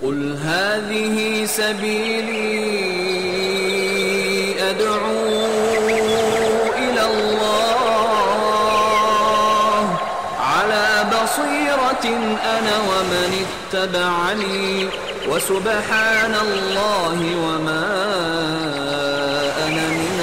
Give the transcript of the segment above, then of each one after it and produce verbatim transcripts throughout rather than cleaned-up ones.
قل هذه سبيلي أدعو إلى الله على بصيرة أنا ومن اتبعني وسبحان الله وما أنا من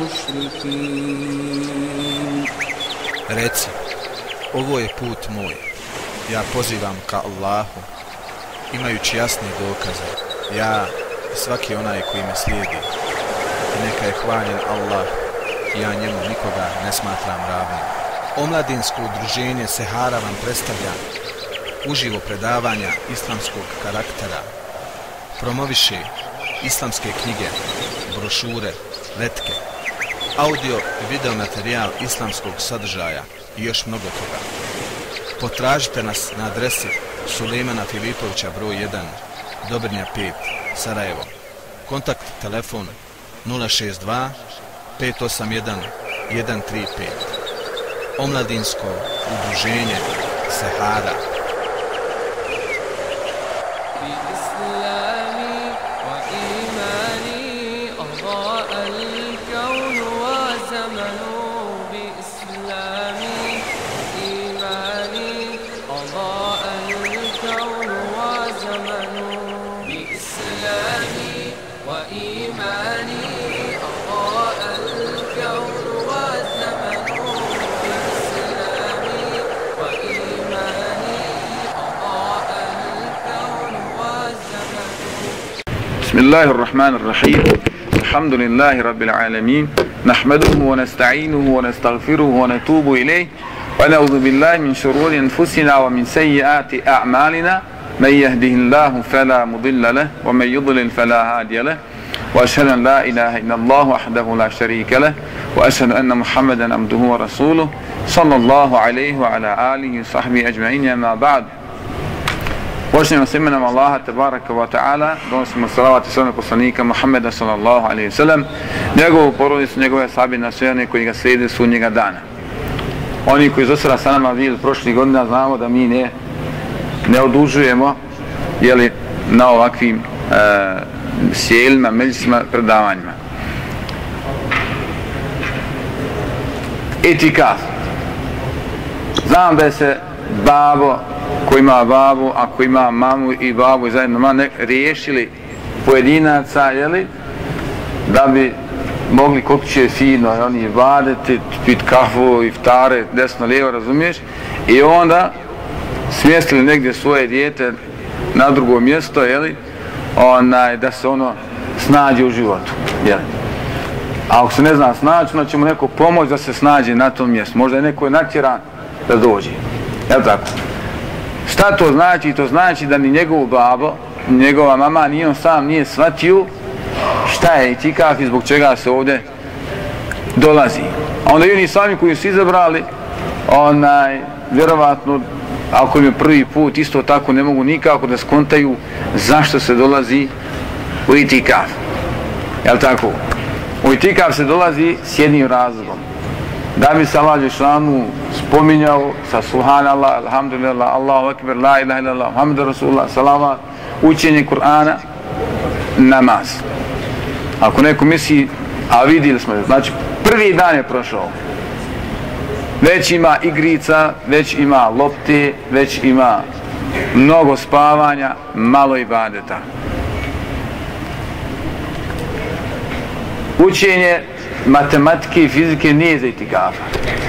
المشركين. Reci, ovo je put moj, ja pozivam ka Allahu, imajući jasne dokaze, ja i svaki onaj koji me slijedi. I neka je hvaljen Allah, ja njemu nikoga ne smatram ravnim. Omladinsko udruženje Sehara vam predstavlja uživo predavanja islamskog karaktera, promoviše islamske knjige, brošure, letke, audio i video materijal islamskog sadržaja i još mnogo toga. Potražite nas na adresi Sulejmana Filipovića broj jedan, Dobrnja pet, Sarajevo. Kontakt telefon nula šest dva pet osam jedan jedan tri pet. Omladinsko udruženje Sehara. بسم الله الرحمن الرحيم الحمد لله رب العالمين نحمده ونستعينه ونستغفره ونتوب إليه ونعوذ بالله من شرور أنفسنا ومن سيئات أعمالنا من يهده الله فلا مضل له ومن يضلل فلا هادي له وأشهد أن لا إله إلا الله وحده لا شريك له وأشهد أن محمدا عبده ورسوله صلى الله عليه وعلى آله وصحبه أجمعين. أما بعد. Počnemo s imenom Allaha tebaraka wa ta'ala, donosimo salavat i sallam poslanika Muhammeda sallallahu alaihi wa sallam, njegovu porodicu, njegove sahabe na sve one koji ga slijede sudnjega dana. Oni koji do sada sa nama bili prošlih godina, znamo da mi ne, ne odužujemo jeli, na ovakvim e, sjelima, međusima, predavanjima. Itikaf. Znam da je se babo ko ima babu, ako ima mamu i babu i zajedno ma ne, riješili pojedinaca, jeli, da bi mogli kod kuće fino, oni vadeti, pit kafu, iftare, desno, lijevo, razumiješ, i onda smjestili negdje svoje dijete na drugo mjesto, jeli, onaj, da se ono snađe u životu, jeli. A ako se ne zna snaći, onda će mu neko pomoći da se snađe na tom mjestu, možda je neko natjeran da dođe, jel tako? Šta to znači? To znači da ni njegov babo, njegova mama, ni on sam nije shvatio šta je itikaf i zbog čega se ovdje dolazi. A onda i oni sami koji su izabrali, onaj, vjerovatno, ako im je prvi put, isto tako ne mogu nikako da skontaju zašto se dolazi u itikaf. Jel' tako? U itikaf se dolazi s jednim razlogom. Da bi se Allah Đelešanu spominjao sa subhanallah, alhamdulillah, Allahu akbar, la ilaha illallah, Muhammedur Rasulullah, salavat, učenje Kur'ana, namaz. Ako neko misli, a vidjeli smo, znači prvi dan je prošao, već ima igrica, već ima lopte, već ima mnogo spavanja, malo ibadeta. Učenje matematike i fizike nije za itikafa.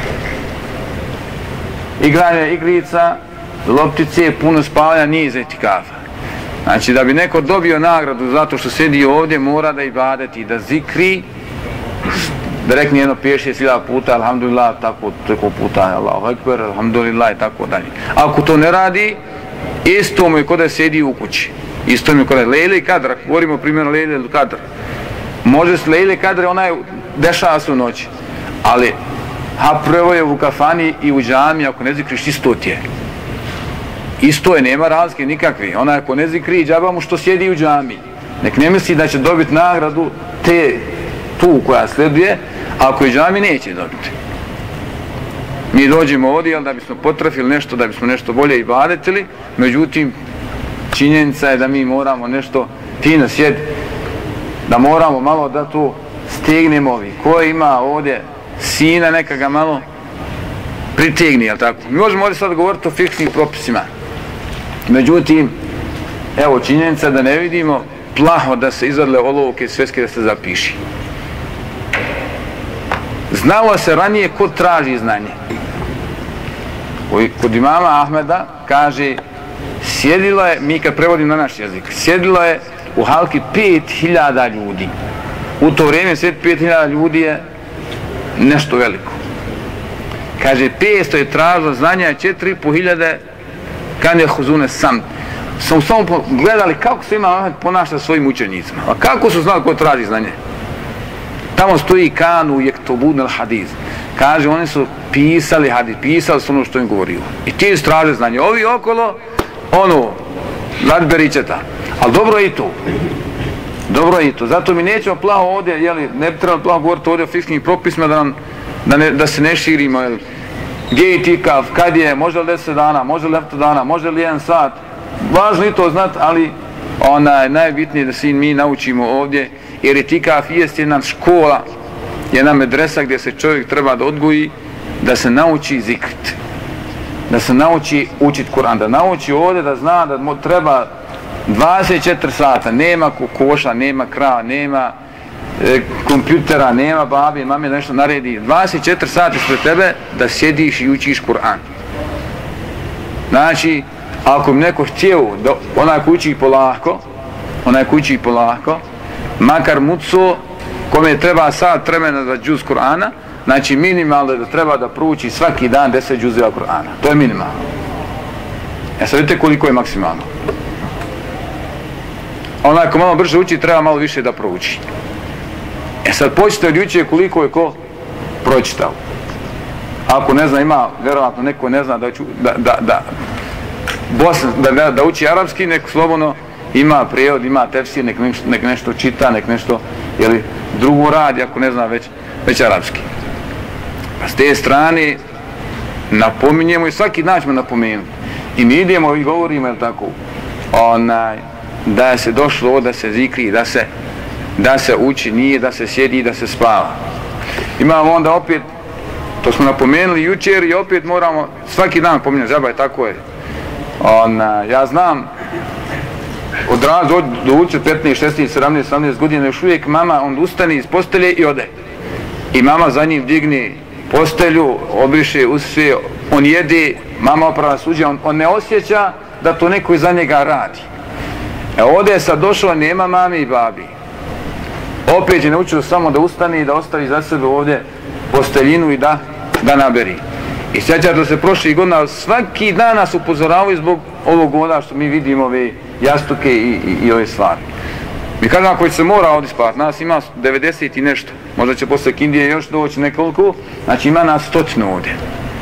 Igranje igrica, loptice, puno spavanja nije za itikafa. Znači da bi neko dobio nagradu zato što sedi ovdje, mora da ibadeti, da zikri, da rekne jedno pet šest hiljada puta, alhamdulillah, tako, tako puta, Allahu ekber, alhamdulillah i tako dalje. Ako to ne radi, isto mu je kod da sedi u kući. Isto mu je kod da Lejle i Kadr, govorimo primjerno Lejle i Kadr. Može se Lejle i Kadr, ona je dešava se u noći, ali ha prvo je u kafani i u džami, ako ne zikriš, isto ti je. Isto je, nema razlike nikakve. Ona ako ne zikri, džaba mu što sjedi u džami. Nek ne misli da će dobiti nagradu te, tu koja sleduje, a ako je džami neće dobiti. Mi dođemo ovdje, jel, da bismo potrafili nešto, da bismo nešto bolje ibadetili, međutim, činjenica je da mi moramo nešto fino sjeti, da moramo malo da tu stegnemo ovi. Ko ima ovdje sina, neka ga malo pritegni, jel tako? Mi možemo ovdje sad govoriti o fiksnim propisima. Međutim, evo činjenica da ne vidimo plaho da se izvadile olovke sveske da se zapiši. Znalo se ranije ko traži znanje. Kod imama Ahmeda kaže, sjedilo je, mi kad prevodim na naš jezik, sjedilo je u halki pet hiljada ljudi. U to vrijeme svijet pet hiljada ljudi je nešto veliko. Kaže, petsto je tražilo znanja, a četiri i po hiljade kane huzune sam. Samo samo gledali kako se ima Ahmed ponaša svojim učenicima. A kako su znali ko traži znanje? Tamo stoji kanu jektobudnel hadis. Kaže, oni su pisali hadis, pisali su ono što im govorio. I ti straže znanje. Ovi okolo, ono, radberičeta. Ali dobro je i to. Dobro je i to. Zato mi nećemo plaho ovdje, jeli, ne bi trebalo plaho govoriti ovdje o fikskim propisima da, nam, da, ne, da se ne širimo. Jeli. Gdje je itikav, kad je, može li deset dana, može li devet dana, može li jedan sat. Važno i to znati, ali onaj, najbitnije da se mi naučimo ovdje, jer itikaf jest jedna škola, jedna medresa gdje se čovjek treba da odgoji, da se nauči zikrit, da se nauči učit Kur'an, da nauči ovdje da zna da mu treba dvadeset četiri sata, nema kokoša, nema krava, nema e, kompjutera, nema babi, mame nešto naredi, dvadeset četiri sata ispred tebe da sjediš i učiš Kur'an. Znači, ako bi neko htio, da onaj ko uči polako, onaj ko uči polako, makar muco, kome treba sat vremena za džuz Kur'ana, znači minimalno je da treba da prouči svaki dan deset džuzeva Kur'ana. To je minimalno. E sad vidite koliko je maksimalno. Onaj ko malo brže uči, treba malo više da prouči. E sad počite od juče koliko je ko pročitao. Ako ne zna, ima, vjerovatno neko ne zna da, da, da, da, Bosna, da, da uči arapski, nek slobodno ima prijevod, ima tefsir, nek, nek nešto čita, nek nešto jeli, drugo radi, ako ne zna već, već arapski. Pa s te strane napominjemo i svaki dan ćemo napomenuti. I mi idemo i govorimo, jel tako, onaj, da se došlo, da se zikri, da se, da se uči, nije da se sjedi, da se spava. Imamo onda opet, to smo napomenuli jučer i opet moramo svaki dan napominjati, zabaj, tako je. Ona, ja znam od razloga do ulice petnaest, šesnaest, sedamnaest, sedamnaest godina još uvijek mama on ustane iz postelje i ode. I mama za njim digne postelju, obriše usve, on jede, mama oprava suđe, on, on ne osjeća da to neko iza njega radi. E ovdje je sad došlo, nema mami i babi. Opet je naučio samo da ustane i da ostavi za sebe ovdje posteljinu i da, da naberi. I sjećate da se prošli godina svaki dan nas upozoravaju zbog ovog goda što mi vidimo ove jastuke i, i, i ove stvari. Mi kažemo ako se mora ovdje spavati, nas ima devedeset i nešto, možda će posle Kindije još doći nekoliko, znači ima nas stotinu ovdje.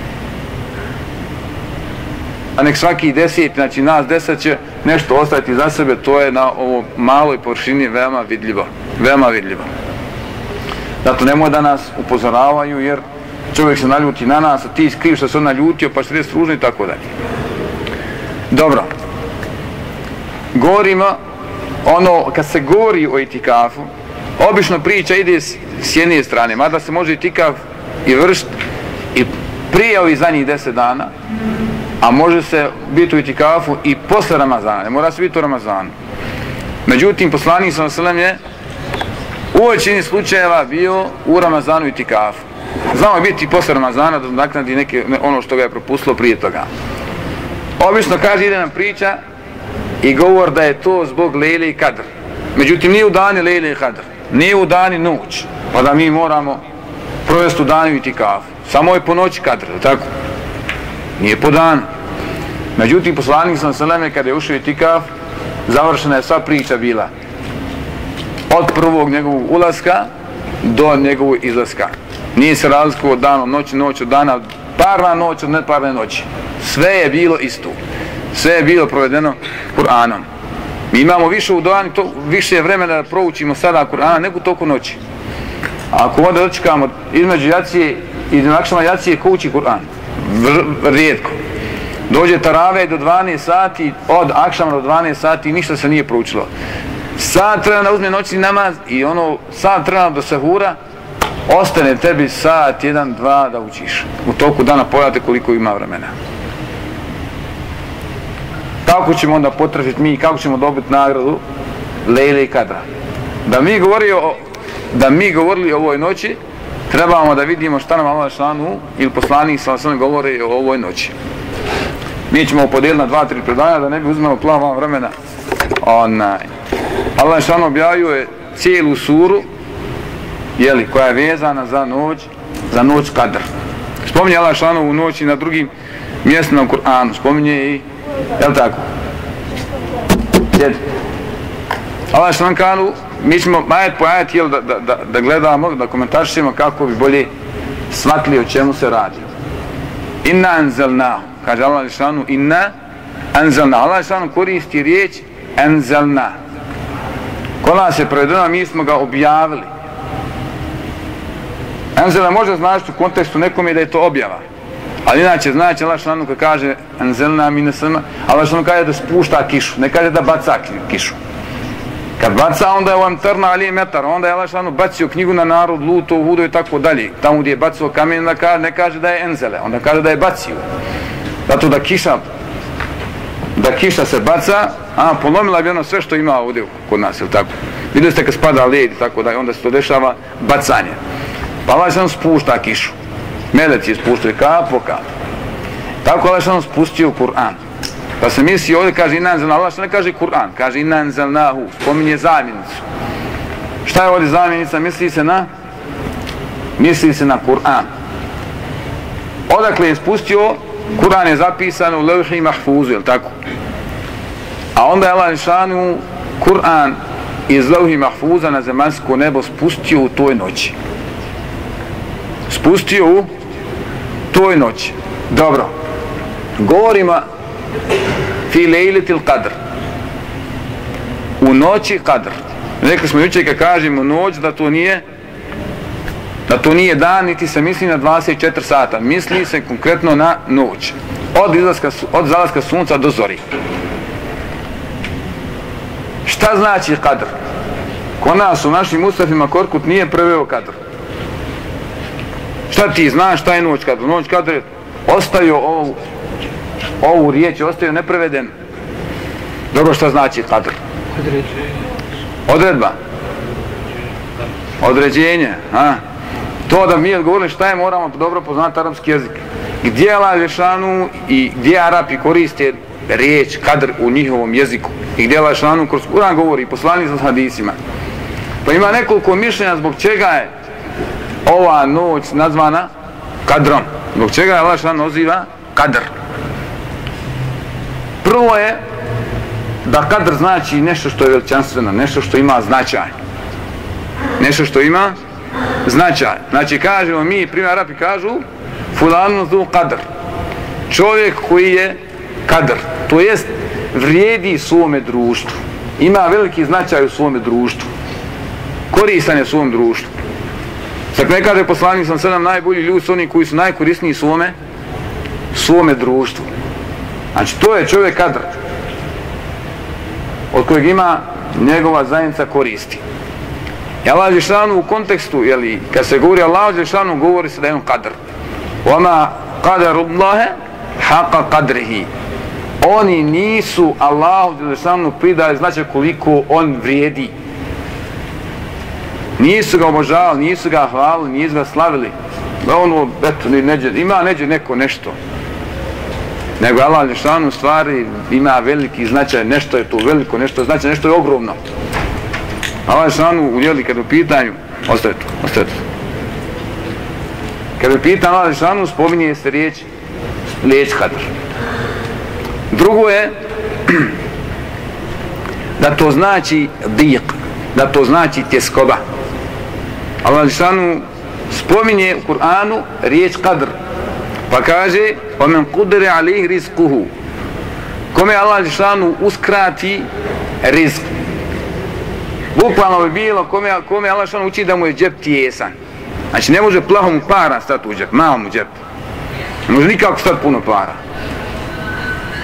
A nek svaki deset, znači nas deset će nešto ostaviti za sebe, to je na ovoj maloj površini veoma vidljivo, veoma vidljivo. Zato nemoj da nas upozoravaju jer čovjek se naljuti na nas, a ti skriv što se on naljutio, pa što je stružno i tako dalje. Dobro. Govorimo, ono, kad se govori o itikafu, obično priča ide s, s jedne strane, mada se može itikaf i vršiti i prije ovih zadnjih deset dana, a može se biti u itikafu i posle Ramazana, ne mora se biti u Ramazanu. Međutim, poslanik sallallahu alejhi ve sellem je u većini slučajeva bio u Ramazanu itikafu. Znamo je biti posle Ramazana da naknadi neke, ono što ga je propustilo prije toga. Obično kaže, ide nam priča i govor da je to zbog Lejle i Kadr. Međutim, nije u dani Lejle i Kadr, nije u dani noć, pa da mi moramo provesti u danu itikafu. Samo je po noći Kadr, tako? Nije po danu. Međutim, poslanik sallallahu alejhi ve sellem kada je ušao itikaf, završena je sva priča bila. Od prvog njegovog ulaska do njegovog izlaska. Nije se razlikovao od dana, noći, noć od dana, parna noć od neparne noći. Sve je bilo isto. Sve je bilo provedeno Kur'anom. Mi imamo više u dani, to, više vremena da proučimo sada Kur'ana nego toliko noći. Ako onda dočekamo između jacije i nakšama jacije, ko uči Kur'an? Rijetko. Dođe tarave do dvanaest sati, od akšama do dvanaest sati, ništa se nije proučilo. Sat treba da uzme noćni namaz i ono, sat treba do sahura, ostane tebi sat, jedan, dva da učiš. U toku dana pogledajte koliko ima vremena. Kako ćemo onda potražiti mi, kako ćemo dobiti nagradu Lejle i Kadra? Da mi govorili o, da mi govorili o ovoj noći, trebamo da vidimo šta nam Allah šanu ili poslanik sallallahu alejhi ve sellem govori o ovoj noći. Mi ćemo podijeliti na dva, tri predanja da ne bi uzmelo plavo vremena. Onaj. Allah šanu objavljuje cijelu suru, jeli, koja je vezana za noć, za noć Kadr. Spominje Allah šanu u noći na drugim mjestima u Kur'anu, spominje i, jel tako? Sjedi. Allah šanu kanu, mi ćemo ajet po ajet, jel, da, da, da gledamo, da komentaršimo kako bi bolje shvatili o čemu se radi. Inna anzelnahu, kaže Allah šanu, inna anzelnahu. Allah šanu koristi riječ anzelna. Kod nas je prevedeno, mi smo ga objavili. Anzela može značiti u kontekstu nekome da je to objava. Ali inače znači Allah šanu kad kaže anzelna minasama, Allah šanu kaže da spušta kišu, ne kaže da baca kišu. Kad baca onda je u amtarna ali metar, onda je Allah šanu bacio knjigu na narod, luto, hudo i tako dalje. Tamo gdje je bacio kamen ne kaže da je enzele, onda kaže da je bacio. Zato da kiša, da kiša se baca, a polomila bi ono sve što ima ovdje kod nas, ili tako. Vidjeli ste kad spada led i tako da onda se to dešava bacanje. Pa Allah šanu spušta kišu. Melec je spuštio kap po kap. Tako Allah šanu spustio u Kur'an. Pa se misli ovdje kaže inna anzelnahu, Allah što ne kaže Kur'an, kaže inna anzelnahu, spominje zamjenicu. Šta je ovdje zamjenica? Misli se na misli se na Kur'an. Odakle je spustio? Kur'an je zapisan u levhi mahfuzu, jel tako? A onda je Allah šanu Kur'an iz levhi mahfuza na zemaljsko nebo spustio u toj noći. Spustio u toj noći. Dobro. Govorimo fi lejletil Kadr. U noći Kadr. Rekli smo jučer kad kažemo noć da to nije da to nije dan, niti se misli na dvadeset četiri sata. Misli se konkretno na noć. Od, izlaska, od zalaska sunca do zori. Šta znači Kadr? Kod nas u našim Mustafima Korkut nije preveo Kadr. Šta ti znaš šta je noć Kadr? Noć Kadr je ostavio ovu ovu riječ, ostavio nepreveden. Dobro, šta znači Kadr? Odredba. Određenje. A? To da mi odgovorili šta je, moramo dobro poznati arapski jezik. Gdje Allah Žešanu i gdje Arapi koriste riječ Kadr u njihovom jeziku i gdje Allah Žešanu kroz Kur'an govori, poslanik sa hadisima. Pa ima nekoliko mišljenja zbog čega je ova noć nazvana Kadrom. Zbog čega je Allah Žešanu naziva Kadr. Prvo je da Kadr znači nešto što je veličanstveno, nešto što ima značaj. Nešto što ima značaj. Znači kažemo mi, primjer Arapi kažu fulanu zu Kadr. Čovjek koji je Kadr, to jest vrijedi svome društvu. Ima veliki značaj u svome društvu. Koristan je svom društvu. Sad ne kaže poslanik sam sedam najbolji ljudi su oni koji su najkorisniji svome svome društvu. Znači to je čovjek Kadr od kojeg ima njegova zajednica koristi. I Allah Žešanu u kontekstu, jeli, kad se govori Allah Žešanu, govori se da je on Kadr. Oma qadarullahe haqa qadrihi. Oni nisu Allahu Žešanu pridali značaj koliko on vrijedi. Nisu ga obožavali, nisu ga hvalili, nisu ga slavili. Da ono, eto, neđe, ima neđe neko nešto. Nego Allah Žešanu u stvari ima veliki značaj, nešto je to veliko, nešto je značaj, nešto je ogromno. Allah Žešanu ujeli kad u pitanju, ostaje tu, ostaje tu. Kad u pitanju Allah Žešanu spominje se riječ, riječ Kadr. Drugo je da to znači diq, da to znači tjeskoba. Allah Žešanu spominje u Kur'anu riječ Kadr. Pa kaže وَمَنْ قُدْرِ عَلَيْهِ رِزْقُهُ. Kome Allah Žešanu uskrati rizq. Bukvalno bi bilo kome, kome Allah Žešanu uči da mu je džep tijesan. Znači ne može plaho mu para stati u džep, malo mu džep. Ne može nikako stati puno para.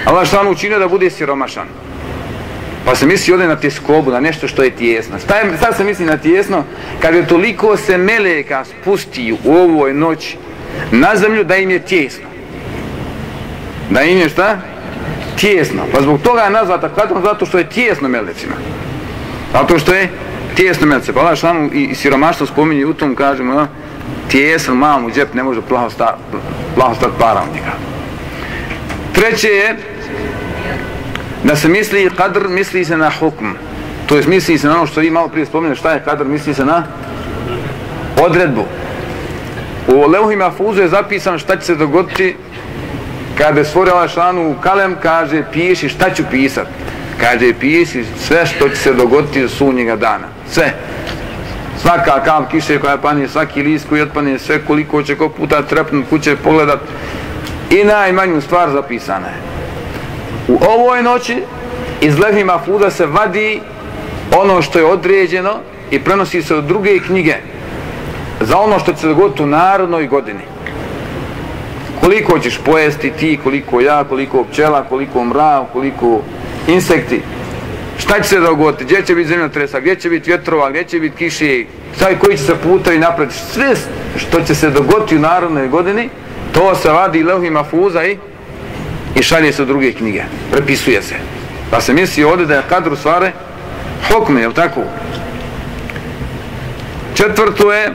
Allah šanu učinio da bude siromašan. Pa se misli ovdje na tjeskobu, na nešto što je tijesno. Šta, je, šta se misli na tijesno? Kad je toliko se meleka spusti u ovoj noći na zemlju da im je tijesno. Da im je šta? Tijesno. Pa zbog toga je nazvata kadrom, zato što je tijesno melecima. Zato što je tijesno melecima. Pa Allah šanu i, i siromaštvo spominje u tom, kažemo, no, tijesan, mamu, džep, ne može plaho stati stat para u njega. Treće je da se misli kadr, misli se na hukm. To je misli se na ono što vi malo prije spominjali, šta je kadr, misli se na odredbu. U Leuhi Mahfuzu je zapisano šta će se dogoditi kada je stvorio Allah šanu kalem, kaže piši šta ću pisat. Kaže piši sve što će se dogoditi do sunnjega dana. Sve. Svaka kap kiše koja pane, svaki list koji otpane, sve koliko će ko puta trepnut, kuće pogledat. I najmanju stvar zapisana je. U ovoj noći iz Leuhi Mahfuza se vadi ono što je određeno i prenosi se od druge knjige za ono što će se dogoditi u narodnoj godini. Koliko ćeš pojesti ti, koliko ja, koliko pčela, koliko mrav, koliko insekti. Šta će se dogoditi, gdje će biti zemljotresa, gdje će biti vjetrova, gdje će biti kiše, šta koji će se putevi napred. Sve što će se dogoditi u narodnoj godini, to se vadi Leuhi Mahfuza i, i šalje se u druge knjige. Prepisuje se. Pa se misli ovdje da je kadr u stvari hukme, jel tako? Četvrto je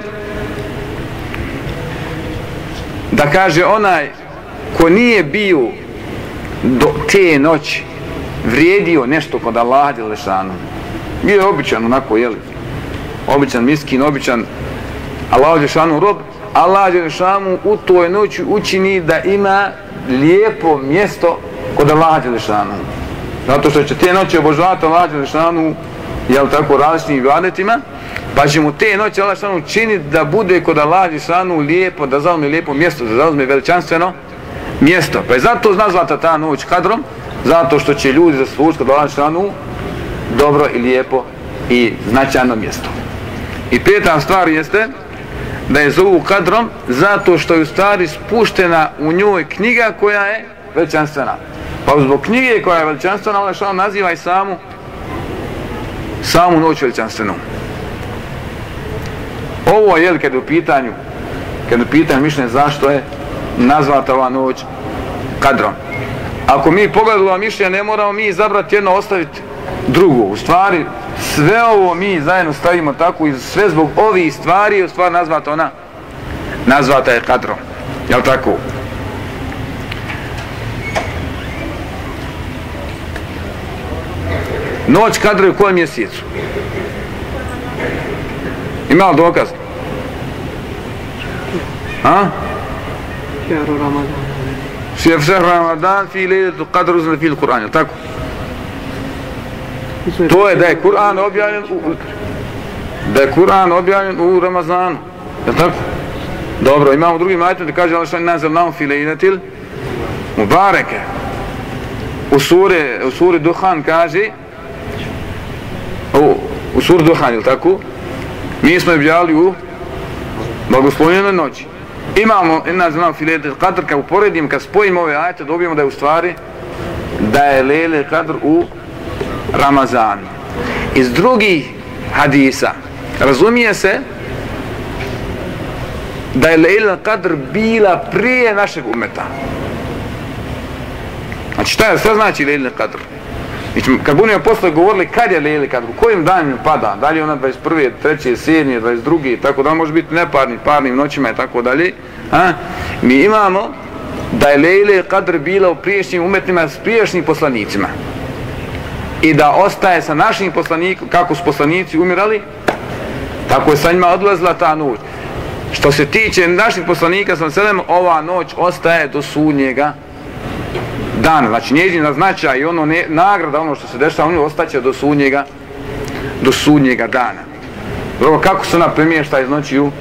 da kaže onaj ko nije bio do te noći vrijedio nešto kod Allaha dželešanu. Bio je običan onako, jeli? Običan miskin, običan Allaha dželešanu rob. Allah dželešanu u toj noći učini da ima lijepo mjesto kod Allaha dželešanu. Zato što će te noći obožavati Allaha dželešanu, jel tako, različnim ibadetima, pa će mu te noći Allah dželešanu činiti da bude kod Allaha dželešanu lijepo, da zauzme lijepo mjesto, da zauzme veličanstveno mjesto. Pa je zato nazvata ta noć kadrom, zato što će ljudi zaslužiti kod Allaha dželešanu dobro i lijepo i značajno mjesto. I peta stvar jeste da je zovu kadrom zato što je u stvari spuštena u njoj knjiga koja je veličanstvena. Pa zbog knjige koja je veličanstvena, Allah dželešanu naziva i samu samu noć veličanstvenu. Ovo je, kad je u pitanju kad je u pitanju mišljenje zašto je nazvata ova noć kadrom. Ako mi pogledamo ova mišljenja, ne moramo mi izabrati jedno, ostaviti drugo. U stvari, sve ovo mi zajedno stavimo tako i sve zbog ovih stvari je u stvari nazvata ona, nazvata je kadrom. Jel' tako? Noć kadra je u kojem mjesecu? Ima li dokaz? A? Šehru Ramadan. Šehru Ramadan fi lejletu kadru uzme fil Kur'an, jel' tako? To je da je Kur'an objavljen u, da je Kur'an objavljen u Ramazanu, jel' tako? Dobro, imamo drugi ajetom da kaže Allah šan nazal nam fi lejletil mubareke. U suri, u suri Duhan kaže u, u suri Duhan, jel' tako? Mi smo objavili u blagoslovljenoj noći. Imamo inna znam fi lejletil kadr, kad uporedim, kad spojimo ove ajete, dobijemo da je u stvari da je lejletil kadr u Ramazanu. Iz drugih hadisa razumije se da je lejletil kadr bila prije našeg umeta. Znači šta je, šta znači lejletil kadr? Kad budemo posle govorili kad je lejletil kadr, u kojim danima pada, da li je ona dvadeset prve, treće, sedme, dvadeset druge, tako da može biti neparnim, parnim noćima i tako dalje. A? Mi imamo da je lejletil kadr bila u priješnjim umetima s priješnjim poslanicima. I da ostaje sa našim poslanikom, kako su poslanici umirali, tako je sa njima odlazila ta noć. Što se tiče naših poslanika, sam sedem, ova noć ostaje do sudnjega dana. Znači njezina značaj i ono ne, nagrada, ono što se dešava u njoj, ostaće do sudnjega, do sudnjega dana. Drugo, kako se ona premješta iz noći u,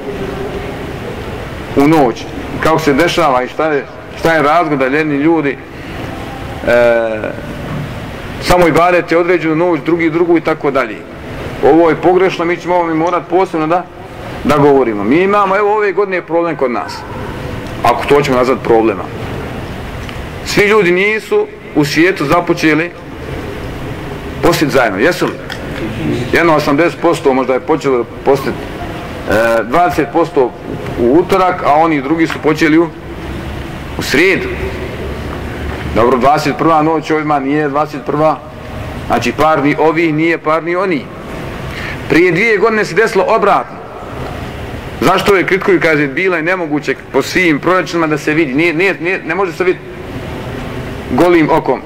u noć, kako se dešava i šta je, šta je razlog da jedni ljudi e, samo ibadete određenu noć, drugi drugu i tako dalje. Ovo je pogrešno, mi ćemo ovo mi morati posebno da, da govorimo. Mi imamo, evo ove godine je problem kod nas, ako to ćemo nazvati problema. Svi ljudi nisu u svijetu započeli postiti zajedno, jesu li? Jedno osamdeset posto možda je počelo postiti e, dvadeset posto u utorak, a oni drugi su počeli u, u srijedu. Dobro, dvadeset prva noć ovima nije dvadeset prva, znači parni ovih nije parni oni. Prije dvije godine se desilo obratno. Zašto je kritikuju, kaže, bila je nemoguće po svim proračunima da se vidi, nije, nije, nije, ne može se vidjeti golim okom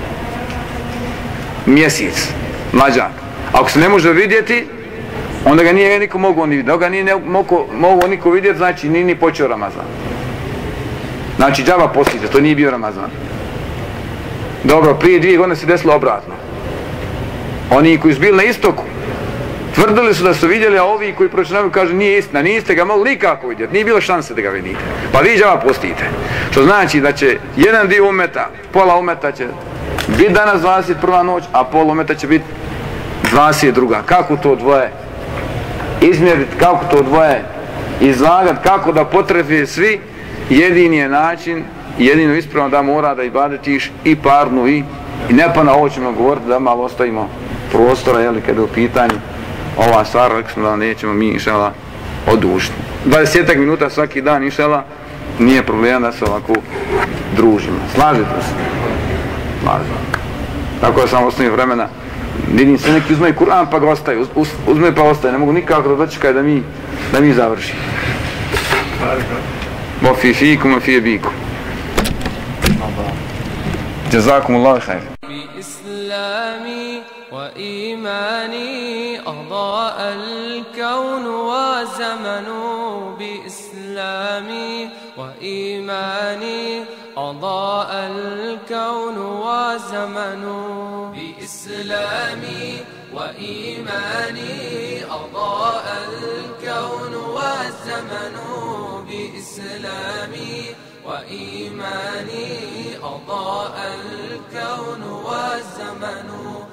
mjesec, mlađak. Ako se ne može vidjeti, onda ga nije niko mogao ni vidjeti. Dok ga nije mogao, mogao niko vidjeti, znači nije ni počeo Ramazan. Znači džaba postite, to nije bio Ramazan. Dobro, prije dvije godine se desilo obratno. Oni koji su bili na istoku, tvrdili su da su vidjeli, a ovi koji pročinavaju kažu nije istina, niste ga mogli nikako vidjeti, nije bilo šanse da ga vidite. Pa vi džaba postite. Što znači da će jedan dio umeta, pola umeta će biti danas dvadeset prva noć, a pola umeta će biti dvadeset druga. Kako to dvoje izmjeriti, kako to dvoje izlagati, kako da potrefe svi, jedini je način, jedino ispravno da mora da ibadetiš i parnu i, i ne pa na ovo ćemo govoriti da malo ostavimo prostora, jeli, kada je u pitanju ova stvar, rekli smo da nećemo mi inšala odužiti. dvadesetak minuta svaki dan inšala, nije problem da se ovako družimo. Slažite se? Slažite. Tako da sam ostavim vremena. Vidim se neki uzme Kur'an pa ga ostaje, uz, uz, uzme pa ostaje, ne mogu nikako da dočekaj da mi, da mi završimo. Mo fi fikum, mo fi bikum. Jazakumullahu khair. بإسلامي وإيماني أضاء الكون وزمن بإسلامي وإيماني أضاء الكون وزمن بإسلامي وإيماني أضاء الكون والزمن بإسلامي وإيماني أضاء الكون والزمن